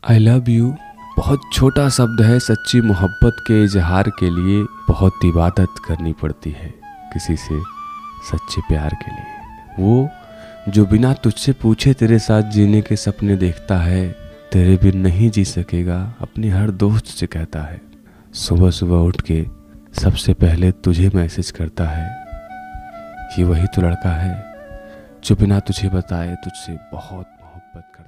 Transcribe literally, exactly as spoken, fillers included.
I love you बहुत छोटा शब्द है, सच्ची मोहब्बत के इजहार के लिए बहुत इबादत करनी पड़ती है किसी से सच्चे प्यार के लिए। वो जो बिना तुझसे पूछे तेरे साथ जीने के सपने देखता है, तेरे बिन नहीं जी सकेगा अपने हर दोस्त से कहता है। सुबह सुबह उठ के सबसे पहले तुझे मैसेज करता है। ये वही तो लड़का है जो बिना तुझे बताए तुझसे बहुत मोहब्बत करता है।